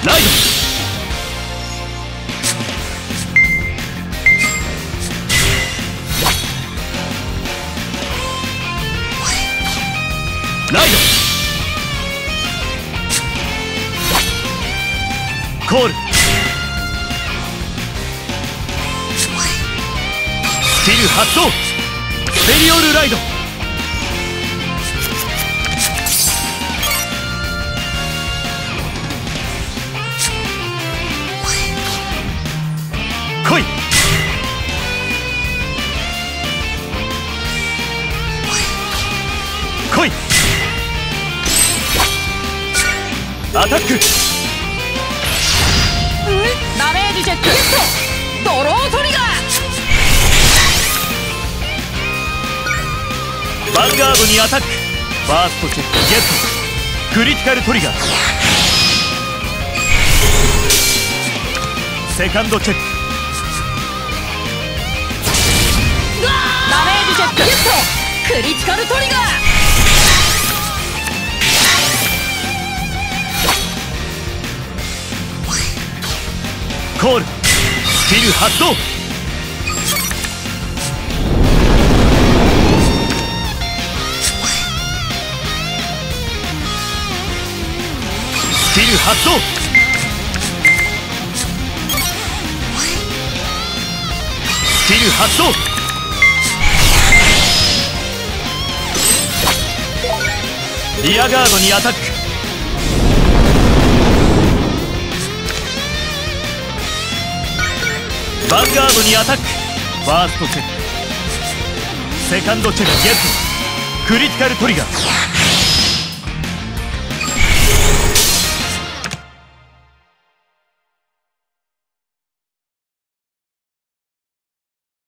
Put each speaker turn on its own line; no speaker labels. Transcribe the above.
ライド。ライド。コール。スキル発動。スペリオルライド。来い。来い。アタック。
ダメージチェックゲット。ドロートリガー。
ヴァンガードにアタック。ファーストチェックゲット。クリティカルトリガー。セカンドチェック。
ダメージチェックゲット。クリティカルトリガー。
コール。スキル発動。スキル発動。スキル発動。リアガードにアタック。ヴァンガードにアタック。ファーストチェック。セカンドチェックゲット。クリティカルトリガー。